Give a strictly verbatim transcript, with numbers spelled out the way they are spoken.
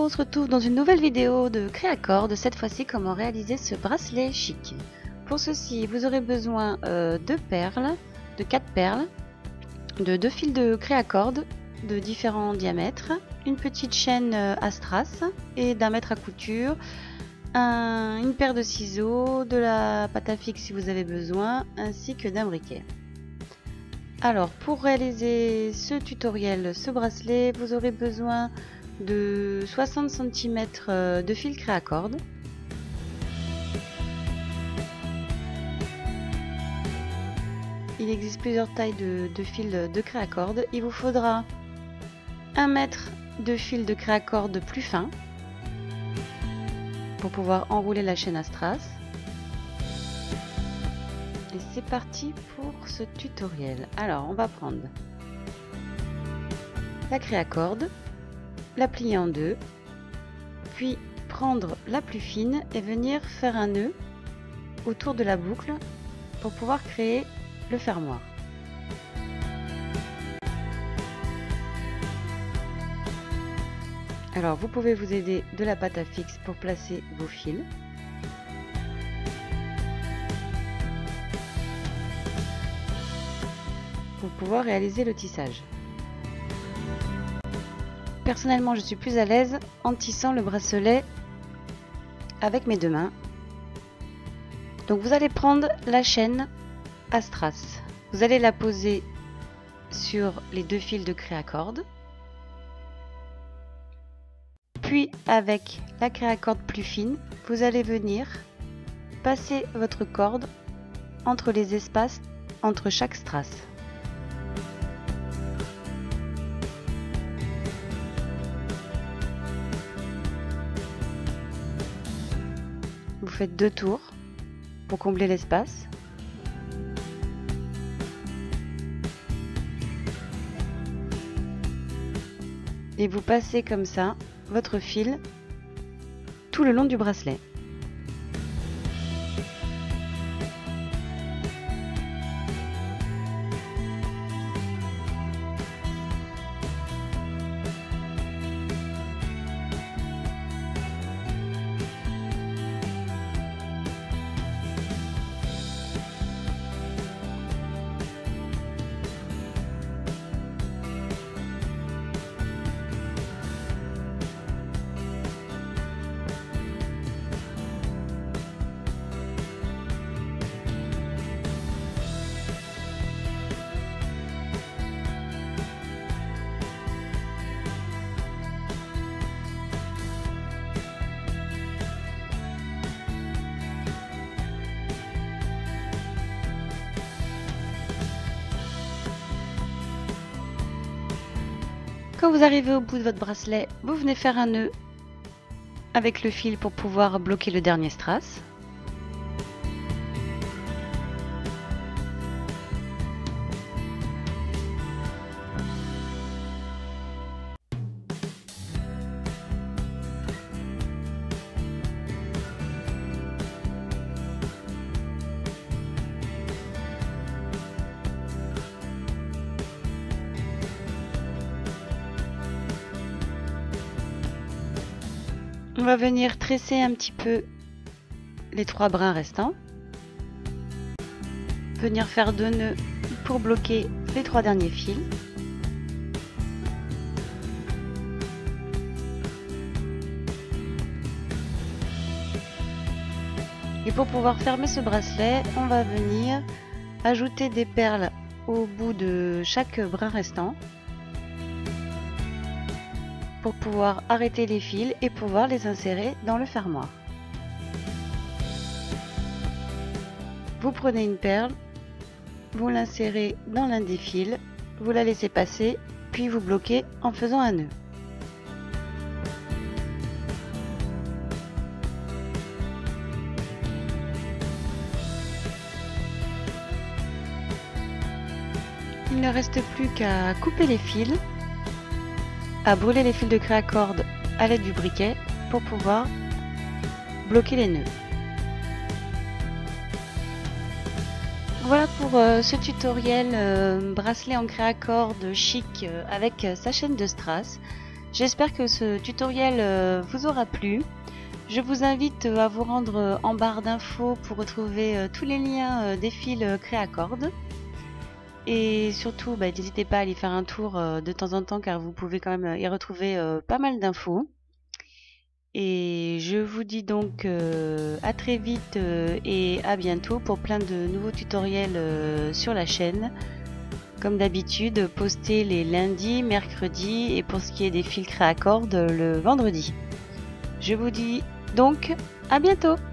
on se retrouve dans une nouvelle vidéo de Créacord, cette fois-ci comment réaliser ce bracelet chic. Pour ceci, vous aurez besoin euh, de perles, de quatre perles, de deux fils de Créacord de différents diamètres, une petite chaîne euh, à strass et d'un mètre à couture, un, une paire de ciseaux, de la pâte à fixe si vous avez besoin, ainsi que d'un briquet. Alors, pour réaliser ce tutoriel, ce bracelet, vous aurez besoin de soixante centimètres de fil Créacord. Il existe plusieurs tailles de, de fil de Créacord. Il vous faudra un mètre de fil de Créacord plus fin pour pouvoir enrouler la chaîne à strass. Et c'est parti pour ce tutoriel. Alors, on va prendre la Créacord, la plier en deux, puis prendre la plus fine et venir faire un nœud autour de la boucle pour pouvoir créer le fermoir. Alors, vous pouvez vous aider de la pâte à fixe pour placer vos fils. Pour pouvoir réaliser le tissage. Personnellement, je suis plus à l'aise en tissant le bracelet avec mes deux mains. Donc vous allez prendre la chaîne à strass. Vous allez la poser sur les deux fils de Créacord. Puis avec la Créacord plus fine, vous allez venir passer votre corde entre les espaces entre chaque strass. Vous faites deux tours pour combler l'espace. Et vous passez comme ça votre fil tout le long du bracelet. Quand vous arrivez au bout de votre bracelet, vous venez faire un nœud avec le fil pour pouvoir bloquer le dernier strass. On va venir tresser un petit peu les trois brins restants. Venir faire deux nœuds pour bloquer les trois derniers fils. Et pour pouvoir fermer ce bracelet, on va venir ajouter des perles au bout de chaque brin restant, pour pouvoir arrêter les fils et pouvoir les insérer dans le fermoir. Vous prenez une perle, vous l'insérez dans l'un des fils, vous la laissez passer, puis vous bloquez en faisant un nœud. Il ne reste plus qu'à couper les fils, à brûler les fils de Créacord à l'aide du briquet pour pouvoir bloquer les nœuds. Voilà pour euh, ce tutoriel euh, bracelet en Créacord chic euh, avec euh, sa chaîne de strass. J'espère que ce tutoriel euh, vous aura plu. Je vous invite à vous rendre en barre d'infos pour retrouver euh, tous les liens euh, des fils Créacord. Et surtout, bah, n'hésitez pas à aller faire un tour euh, de temps en temps car vous pouvez quand même y retrouver euh, pas mal d'infos. Et je vous dis donc euh, à très vite euh, et à bientôt pour plein de nouveaux tutoriels euh, sur la chaîne. Comme d'habitude, postés les lundis, mercredis et pour ce qui est des fils Créacord, le vendredi. Je vous dis donc à bientôt!